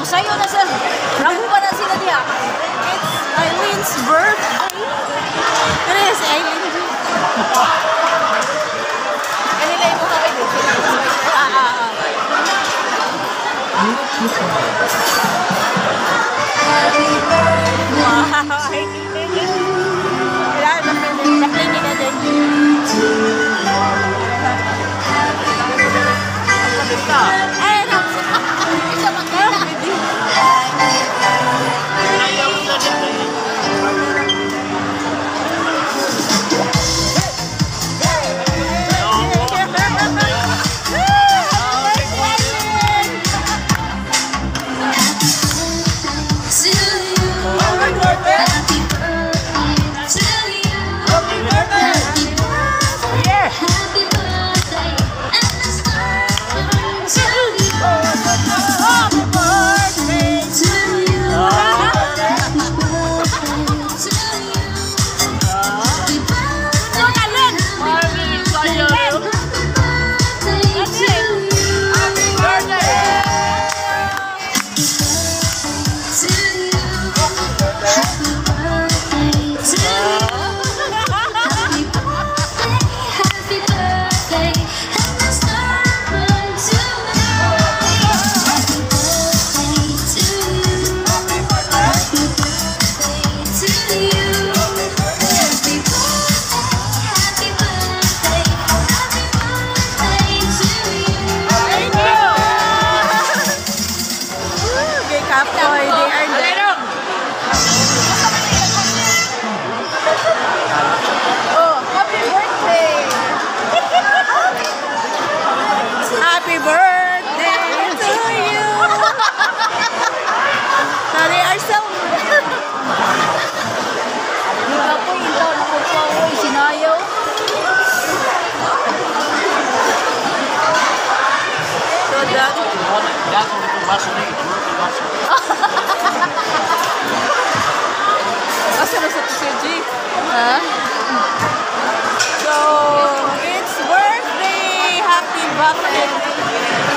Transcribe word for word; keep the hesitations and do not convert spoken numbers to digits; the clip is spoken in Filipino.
Masayo na sa rabu pa na sila diya. It's Ilyn's birthday. Ano yan si Ilyn? Kanila yung mukha kayo. Ah, ah, ah. Wow, Ilyn. Kailangan na-play nila din. Eh, isa magkita. Kapoy, they are there. Oh, happy birthday! Happy birthday to you! So they are so... Yung ako yung taon ako po ako sinayaw. So that... Asa na sa T G? Huh? So, it's birthday! Happy birthday!